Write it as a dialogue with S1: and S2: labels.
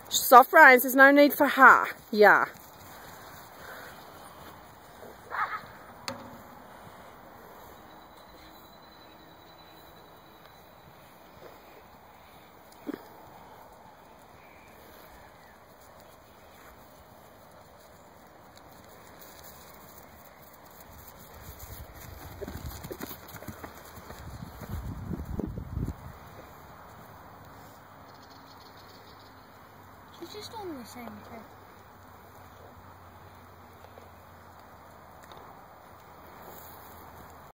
S1: Soft reins, there's no need for her. Yeah.
S2: She's just on the same thing.